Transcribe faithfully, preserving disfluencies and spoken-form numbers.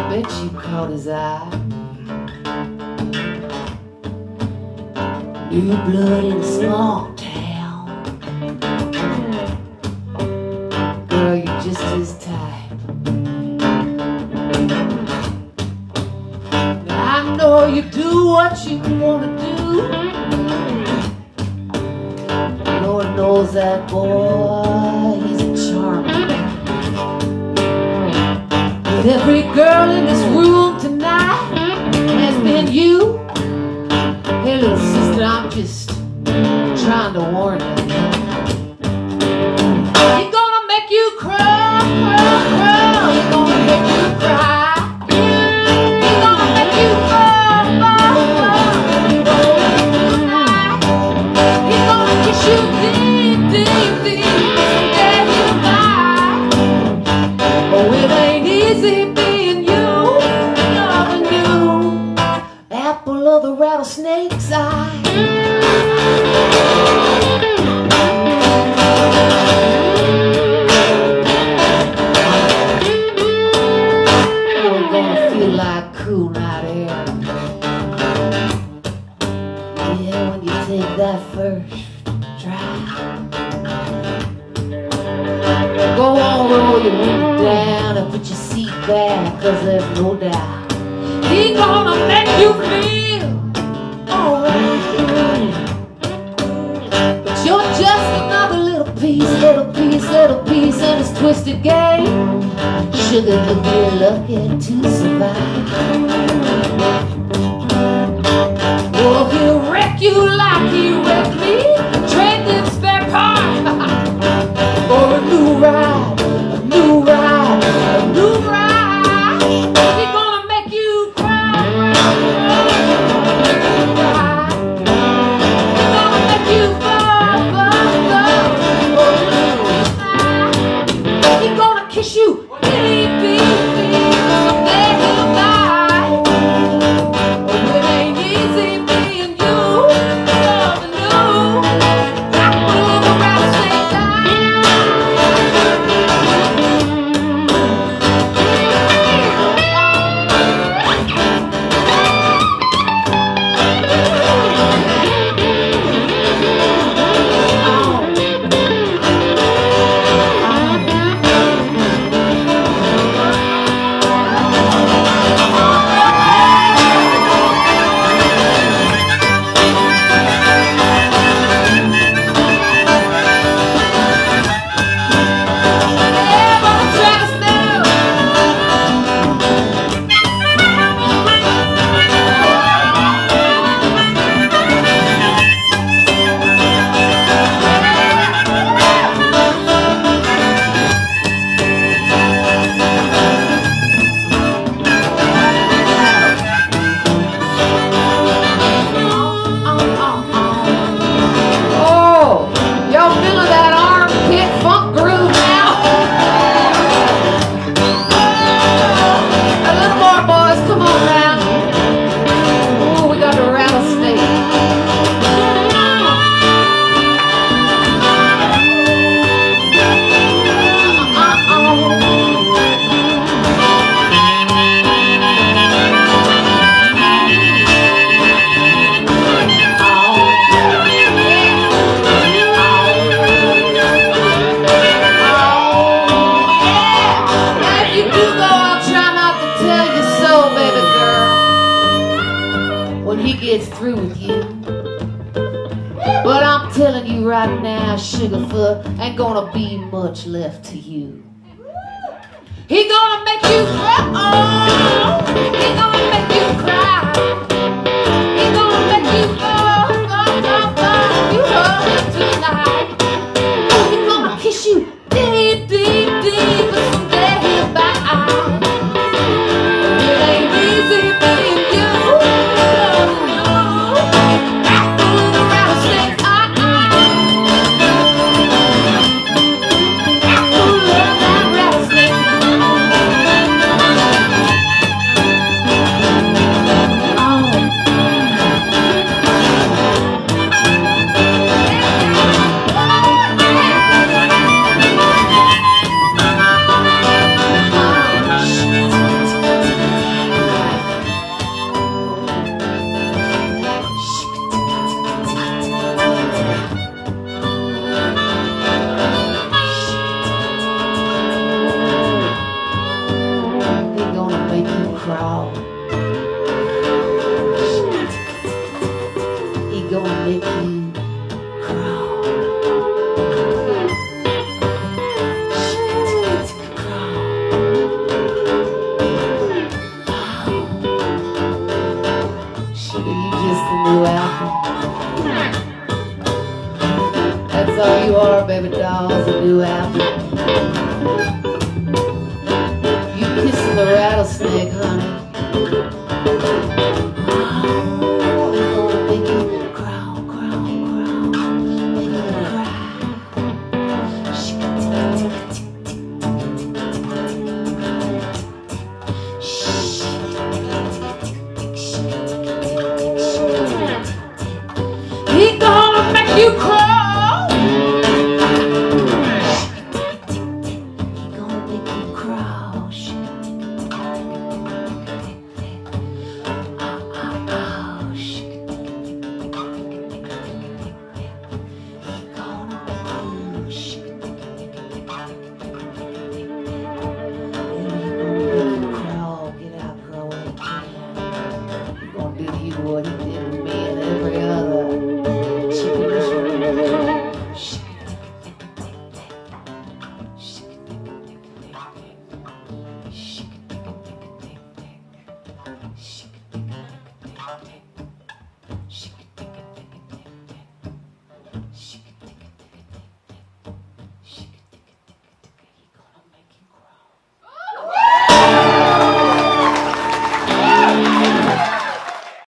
bet you caught his eye. New blood in a small town. Girl, you're just his type. Now I know you do what you wanna do. Lord knows that boy, he's a charmer. But every girl in this room tonight has been you. Hey little sister, I'm just trying to warn you. He's gonna make you cry, cry, cry. He's gonna make you cry. He's gonna make you fall, fall, fall tonight. He's gonna kiss you deep, deep, deep. Someday he'll die. Oh, it ain't easy being you, loving you. Apple of the rattlesnake's eye. We're gonna feel like cool night air. Yeah, when you take that first drive. Go on, roll your window down and put your seat back, cause there's no doubt he's gonna make you feel alright. But you're just another little piece, little piece, little piece in his twisted game. Sugar, you'll be lucky to survive. Well, he'll wreck you like he wrecked me. Trade them spare parts for a new ride, a new ride, a new ride. He's gonna make you cry, cry. He's gonna make you fall, fall, fall. He's gonna kiss you deep, deep, deep. Someday he'll die. Oh, it ain't easy being you, loving you. Apple of the rattlesnake's eye. Through with you, but I'm telling you right now, Sugarfoot, ain't gonna be much left to you. He gonna make you cry, oh, he gonna make you cry, he gonna make you fall, fall, fall, fall. You hold him tonight. He gonna kiss you deep, deep, deep, but someday he'll die. It ain't easy being you. crawl. He gonna make you crawl. Sugar, you just the new album. That's all you are, baby doll, is a new album. You kissing the rattlesnake, honey. Oh, they're gonna make you crawl, crawl, crawl. They're gonna cry. He gonna make you crawl.